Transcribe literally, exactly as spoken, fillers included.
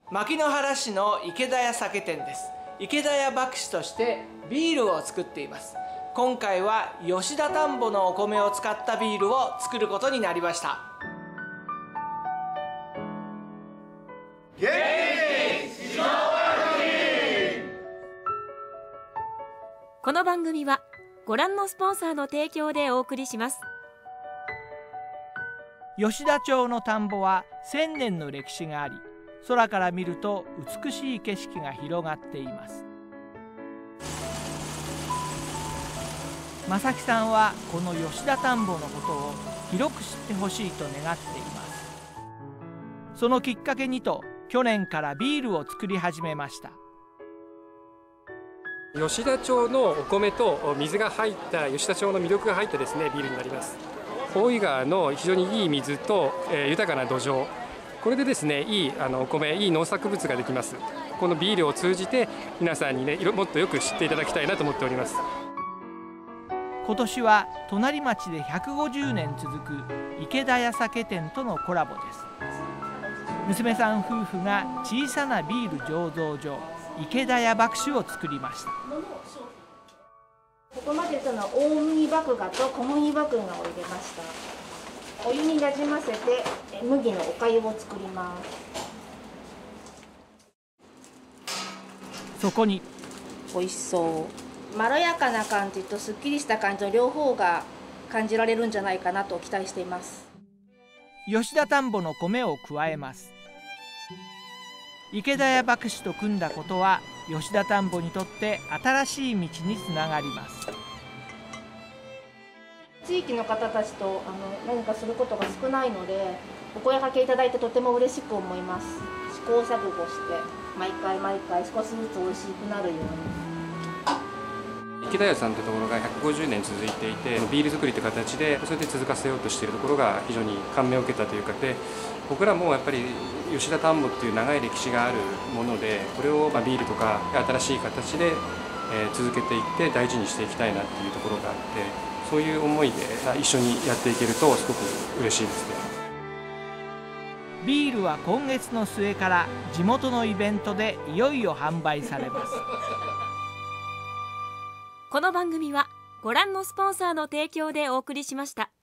牧之原市の池田屋酒店です。池田屋麦酒としてビールを作っています。今回は吉田田んぼのお米を使ったビールを作ることになりました。 この番組はご覧のスポンサーの提供でお送りします。 吉田町の田んぼはせんねんの歴史があり、空から見ると美しい景色が広がっています。正木さんはこの吉田田んぼのことを広く知ってほしいと願っています。そのきっかけにと去年からビールを作り始めました。 吉田町のお米と水が入った吉田町の魅力が入ったですねビールになります。大井川の非常にいい水と、えー、豊かな土壌、これでですねいいあのお米、いい農作物ができます。このビールを通じて皆さんにねもっとよく知っていただきたいなと思っております。 今年は隣町でひゃくごじゅうねん続く池田屋酒店とのコラボです。娘さん夫婦が小さなビール醸造所池田屋麦酒を作りました。 ここまでその大麦麦芽と小麦麦芽を入れました。お湯になじませて麦のおかゆを作ります。 そこに美味しそう、まろやかな感じとすっきりした感じの両方が感じられるんじゃないかなと期待しています。 吉田田んぼの米を加えます。池田屋麦酒と組んだことは吉田田んぼにとって新しい道につながります。 地域の方たちとあの何かすることが少ないので、お声掛けいただいてとても嬉しく思います。試行錯誤して毎回毎回少しずつ美味しくなるように。 池田屋さんというところがひゃくごじゅうねん続いていて、ビール作りという形でそれで続かせようとしているところが非常に感銘を受けたというかで、僕らもやっぱり吉田田んぼっていう長い歴史があるもので、これをまあビールとか新しい形で続けていって大事にしていきたいなっていうところがあって、そういう思いで一緒にやっていけるとすごく嬉しいですね。 ビールは今月の末から地元のイベントでいよいよ販売されます。 この番組はご覧のスポンサーの提供でお送りしました。